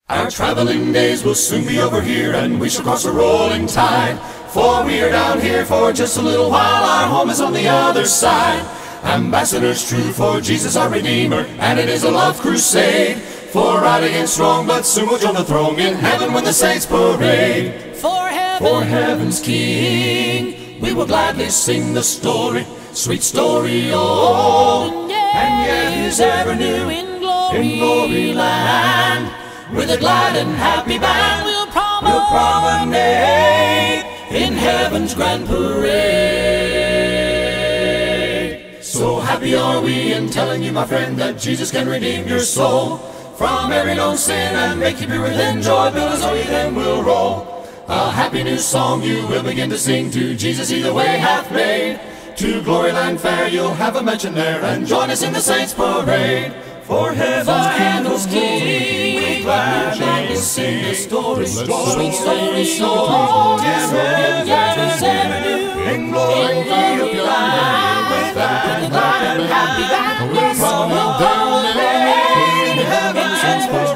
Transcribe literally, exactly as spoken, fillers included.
Our traveling days will soon be over here, and we shall cross the rolling tide. For we are down here for just a little while, our home is on the other side. Ambassadors true for Jesus our Redeemer, and it is a love crusade. For right against wrong, but soon we'll join the throng in heaven when the saints parade. For heaven, for heaven's King, we will gladly sing the story, sweet story old, and yet is ever new in glory, in glory land. With a glad and happy band, we'll promenade, we'll promenade in heaven's grand parade. So happy are we in telling you, my friend, that Jesus can redeem your soul from every known sin and make you pure within. Joy billows o'er you then will roll. A happy new song you will begin to sing to Jesus he the way hath made. To Gloryland fair you'll have a mention there, and join us in the saints' parade. For heaven's King, we gladly sing the story, sweet story so and yes, ever new in glory land. With that glad and happy band, we'll promenade in heaven's